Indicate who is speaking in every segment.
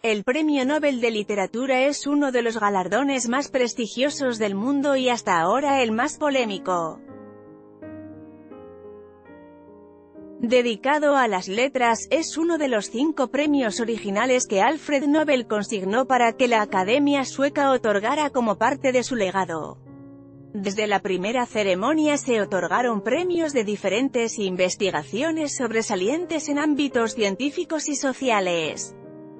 Speaker 1: El Premio Nobel de Literatura es uno de los galardones más prestigiosos del mundo y hasta ahora el más polémico. Dedicado a las letras, es uno de los 5 premios originales que Alfred Nobel consignó para que la Academia Sueca otorgara como parte de su legado. Desde la primera ceremonia se otorgaron premios de diferentes investigaciones sobresalientes en ámbitos científicos y sociales.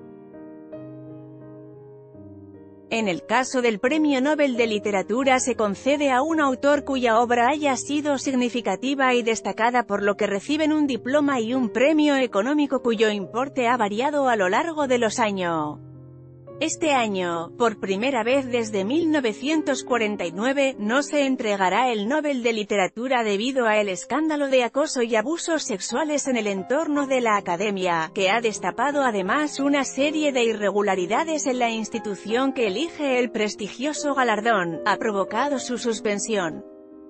Speaker 1: En el caso del Premio Nobel de Literatura se concede a un autor cuya obra haya sido significativa y destacada, por lo que reciben un diploma y un premio económico cuyo importe ha variado a lo largo de los años. Este año, por primera vez desde 1949, no se entregará el Nobel de Literatura debido a el escándalo de acoso y abusos sexuales en el entorno de la Academia, que ha destapado además una serie de irregularidades en la institución que elige el prestigioso galardón, ha provocado su suspensión.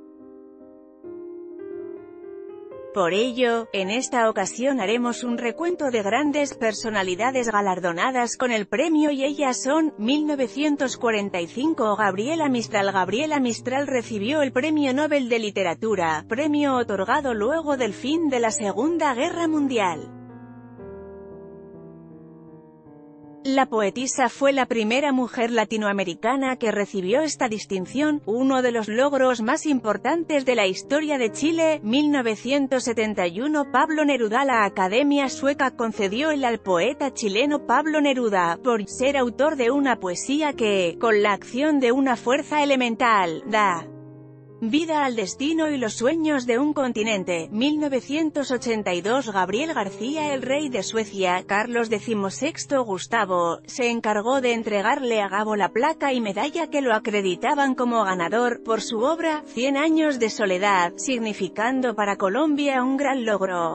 Speaker 1: Por ello, en esta ocasión haremos un recuento de grandes personalidades galardonadas con el premio y ellas son: 1945 Gabriela Mistral. Gabriela Mistral recibió el Premio Nobel de Literatura, premio otorgado luego del fin de la Segunda Guerra Mundial. La poetisa fue la primera mujer latinoamericana que recibió esta distinción, uno de los logros más importantes de la historia de Chile. 1971 Pablo Neruda. La Academia Sueca concedió el al poeta chileno Pablo Neruda, por ser autor de una poesía que, con la acción de una fuerza elemental, da vida al destino y los sueños de un continente. 1982 Gabriel García. El rey de Suecia, Carlos XVI Gustavo, se encargó de entregarle a Gabo la placa y medalla que lo acreditaban como ganador, por su obra, 100 años de soledad, significando para Colombia un gran logro.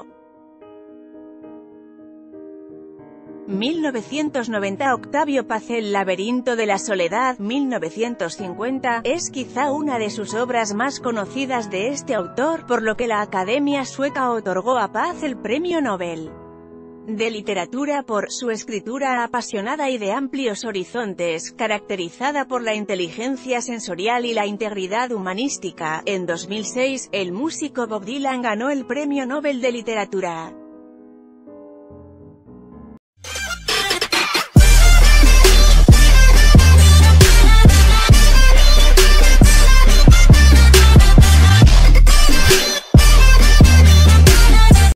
Speaker 1: 1990 Octavio Paz. El laberinto de la soledad, 1950, es quizá una de sus obras más conocidas de este autor, por lo que la Academia Sueca otorgó a Paz el Premio Nobel de Literatura por su escritura apasionada y de amplios horizontes, caracterizada por la inteligencia sensorial y la integridad humanística. En 2006, el músico Bob Dylan ganó el Premio Nobel de Literatura.